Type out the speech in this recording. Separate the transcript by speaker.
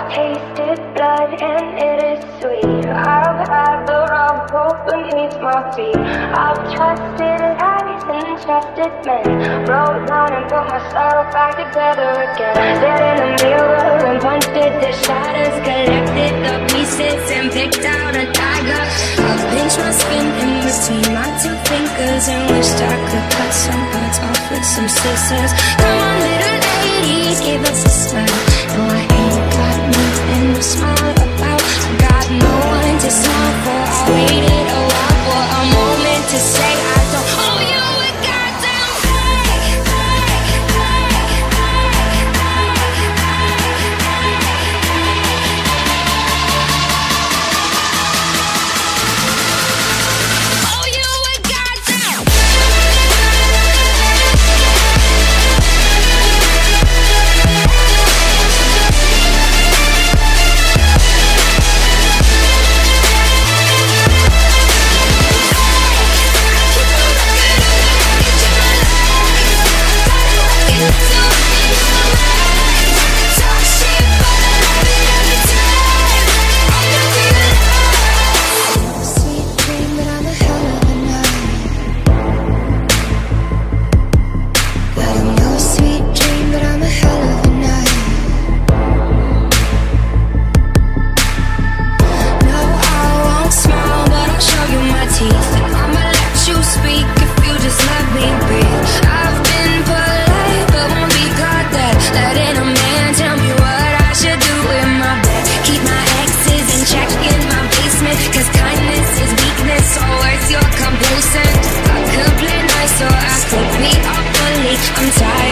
Speaker 1: tasted blood and it is sweet. I've had the rug pulled beneath my feet. I've trusted lies and trusted men. Broke down and put myself back together again. Stared in the mirror and punched at the shadows. Collected the pieces and picked out a tiger. I've pinched my skin in between my two fingers and wished I could cut some parts off with some scissors. Come on, little lady, give us a smile. No, I ain't got nothing to smile about. I got no one to smile for. I waited a while for a moment to say I don't owe you a goddamn thing. Owe you a goddamn. I'm tired.